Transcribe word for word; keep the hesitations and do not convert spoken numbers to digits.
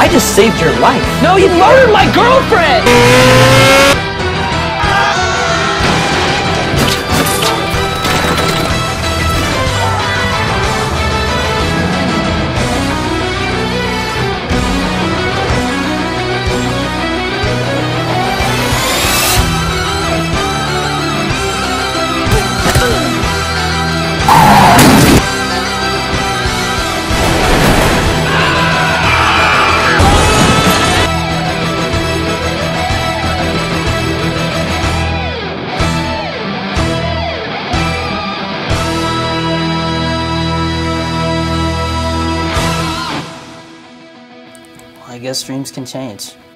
I just saved your life. No, you murdered my girlfriend! I guess dreams can change.